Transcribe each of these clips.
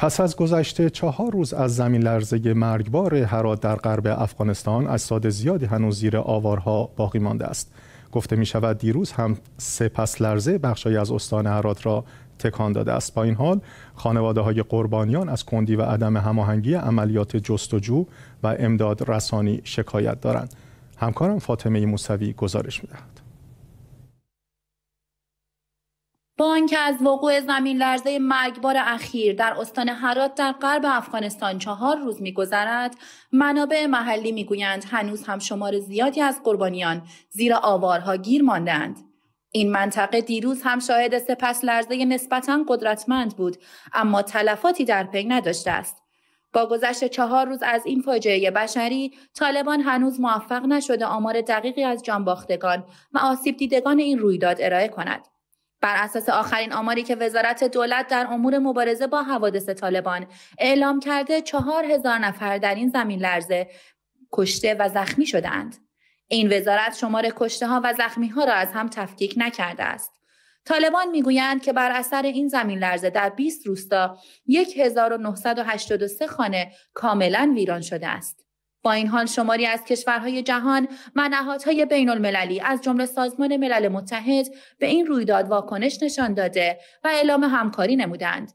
پس از گذشت 4 روز از زمین لرزه مرگبار هرات در غرب افغانستان، اجساد زیادی هنوز زیر آوارها باقی مانده است. گفته می شود دیروز هم 3 پس لرزه بخشی از استان هرات را تکان داده است. با این حال خانواده‌های قربانیان از کندی و عدم هماهنگی عملیات جستجو و امداد رسانی شکایت دارند. همکارم فاطمه موسوی گزارش می‌دهد. با آنکه از وقوع زمین لرزه مرگبار اخیر در استان هرات در غرب افغانستان 4 روز می‌گذرد، منابع محلی می‌گویند هنوز هم شمار زیادی از قربانیان زیر آوارها گیر مانده‌اند. این منطقه دیروز هم شاهد 3 پس لرزه نسبتاً قدرتمند بود، اما تلفاتی در پی نداشته است. با گذشت 4 روز از این فاجعه بشری، طالبان هنوز موفق نشده آمار دقیقی از جانباختگان و آسیب دیدگان این رویداد ارائه کند. بر اساس آخرین آماری که وزارت دولت در امور مبارزه با حوادث طالبان اعلام کرده، 4000 نفر در این زمین لرزه کشته و زخمی شدند. این وزارت شمار کشته ها و زخمی ها را از هم تفکیک نکرده است. طالبان میگویند که بر اثر این زمین لرزه در 20 روستا 1983 خانه کاملا ویران شده است. با این حال شماری از کشورهای جهان و نهادهای بین المللی از جمله سازمان ملل متحد به این رویداد واکنش نشان داده و اعلام همکاری نمودند.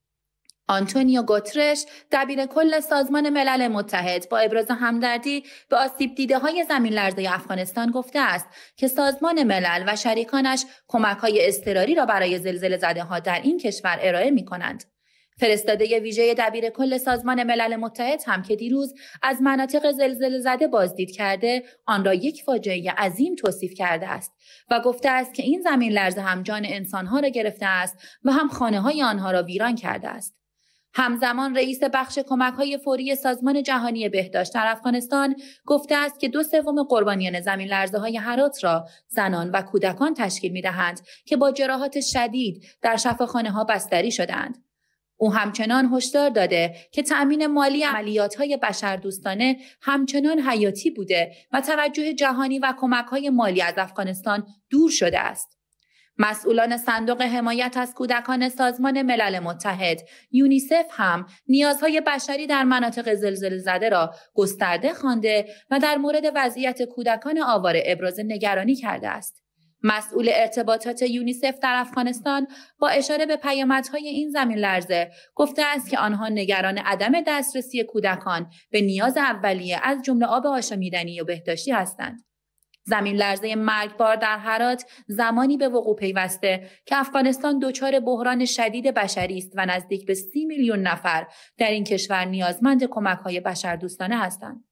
آنتونیو گوترش، دبیر کل سازمان ملل متحد، با ابراز همدردی به آسیب دیده‌های زمین لرزه افغانستان گفته است که سازمان ملل و شریکانش کمک‌های اضطراری را برای زلزله زده‌ها در این کشور ارائه می‌کنند. فرستاده ویژه دبیر کل سازمان ملل متحد هم که دیروز از مناطق زلزله زده بازدید کرده، آن را یک فاجعه عظیم توصیف کرده است و گفته است که این زمین لرزه هم جان انسان‌ها را گرفته است و هم خانه‌های آنها را ویران کرده است. همزمان رئیس بخش کمک‌های فوری سازمان جهانی بهداشت در افغانستان گفته است که 2/3 قربانیان زمین لرزه‌های هرات را زنان و کودکان تشکیل می‌دهند که با جراحات شدید در شفاخانه‌ها بستری شدند. او همچنان هشدار داده که تأمین مالی عملیات‌های بشردوستانه همچنان حیاتی بوده و توجه جهانی و کمک‌های مالی از افغانستان دور شده است. مسئولان صندوق حمایت از کودکان سازمان ملل متحد یونیسف هم نیازهای بشری در مناطق زلزله زده را گسترده خوانده و در مورد وضعیت کودکان آواره ابراز نگرانی کرده است. مسئول ارتباطات یونیسف در افغانستان با اشاره به پیامدهای این زمین لرزه گفته است که آنها نگران عدم دسترسی کودکان به نیاز اولیه از جمله آب آشامیدنی و بهداشتی هستند. زمین لرزه مرگبار در هرات زمانی به وقوع پیوسته که افغانستان دچار بحران شدید بشری است و نزدیک به 30 میلیون نفر در این کشور نیازمند کمک‌های بشردوستانه هستند.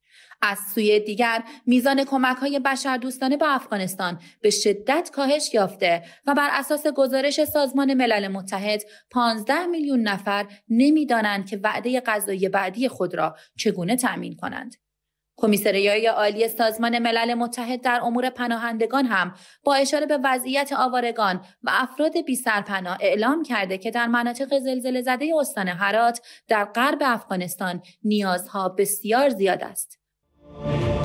از سوی دیگر میزان کمک‌های بشردوستانه به افغانستان به شدت کاهش یافته و بر اساس گزارش سازمان ملل متحد 15 میلیون نفر نمی‌دانند که وعده غذایی بعدی خود را چگونه تأمین کنند. کمیسریای عالی سازمان ملل متحد در امور پناهندگان هم با اشاره به وضعیت آوارگان و افراد بی سرپناه اعلام کرده که در مناطق زلزله زده استان هرات در غرب افغانستان نیازها بسیار زیاد است.